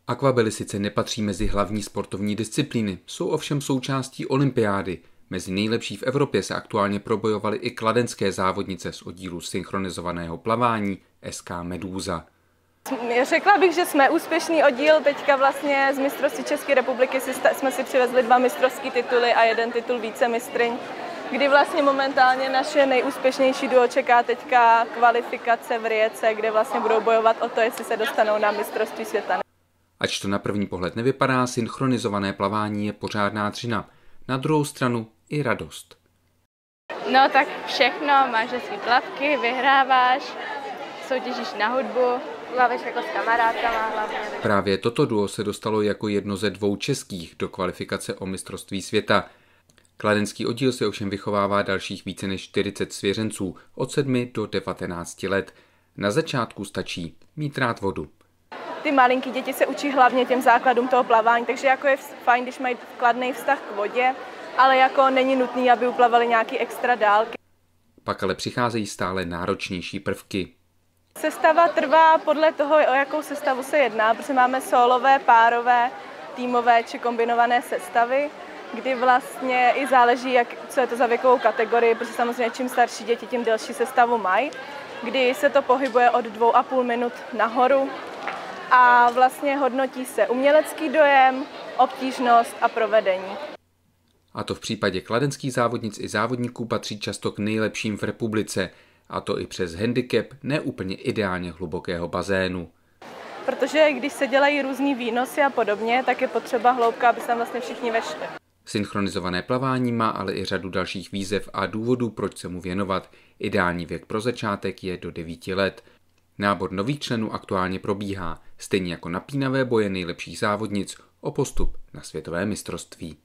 Akvabily sice nepatří mezi hlavní sportovní disciplíny, jsou ovšem součástí olympiády. Mezi nejlepší v Evropě se aktuálně probojovaly i kladenské závodnice z oddílu synchronizovaného plavání SK Medúza. Řekla bych, že jsme úspěšný oddíl. Teďka vlastně z mistrovství České republiky jsme si přivezli 2 mistrovské tituly a 1 titul vícemistryň, kdy vlastně momentálně naše nejúspěšnější duo čeká teďka kvalifikace v Rijece, kde vlastně budou bojovat o to, jestli se dostanou na mistrovství světa. Ač to na první pohled nevypadá, synchronizované plavání je pořádná dřina. Na druhou stranu i radost. No tak všechno, máš hezký plavky, vyhráváš, soutěžíš na hudbu, plavíš jako s kamarádkama hlavně. Právě toto duo se dostalo jako jedno ze 2 českých do kvalifikace o mistrovství světa. Kladenský oddíl se ovšem vychovává dalších více než 40 svěřenců od 7 do 19 let. Na začátku stačí mít rád vodu. Ty malinký děti se učí hlavně těm základům toho plavání, takže jako je fajn, když mají kladný vztah k vodě, ale jako není nutný, aby uplavali nějaký extra dálky. Pak ale přicházejí stále náročnější prvky. Sestava trvá podle toho, o jakou sestavu se jedná, protože máme solové, párové, týmové či kombinované sestavy, kdy vlastně i záleží, co je to za věkovou kategorii, protože samozřejmě čím starší děti, tím delší sestavu mají, kdy se to pohybuje od 2,5 minut nahoru a vlastně hodnotí se umělecký dojem, obtížnost a provedení. A to v případě kladenských závodnic i závodníků patří často k nejlepším v republice, a to i přes handicap neúplně ideálně hlubokého bazénu. Protože když se dělají různý výnosy a podobně, tak je potřeba hloubka, aby se tam vlastně všichni vešli. Synchronizované plavání má ale i řadu dalších výzev a důvodů, proč se mu věnovat. Ideální věk pro začátek je do 9 let. Nábor nových členů aktuálně probíhá, stejně jako napínavé boje nejlepších závodnic o postup na světové mistrovství.